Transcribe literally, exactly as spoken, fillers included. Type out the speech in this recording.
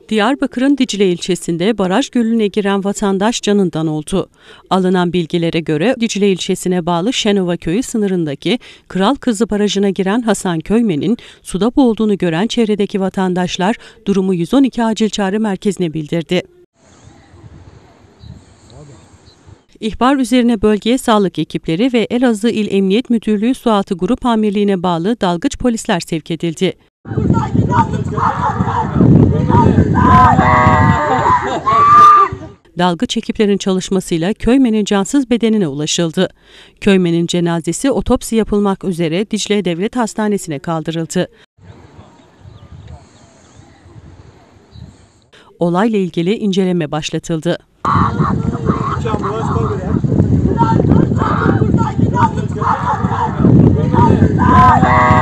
Diyarbakır'ın Dicle ilçesinde baraj gölüne giren vatandaş canından oldu. Alınan bilgilere göre Dicle ilçesine bağlı Şenova köyü sınırındaki Kral Kızı barajına giren Hasan Köymen'in suda boğulduğunu gören çevredeki vatandaşlar durumu yüz on iki acil çağrı merkezine bildirdi. İhbar üzerine bölgeye sağlık ekipleri ve Elazığ İl Emniyet Müdürlüğü Sualtı Grup Amirliğine bağlı dalgıç polisler sevk edildi. Dalgıç ekiplerin çalışmasıyla Köymen'in cansız bedenine ulaşıldı. Köymen'in cenazesi otopsi yapılmak üzere Dicle Devlet Hastanesi'ne kaldırıldı. Olayla ilgili inceleme başlatıldı. Ambulans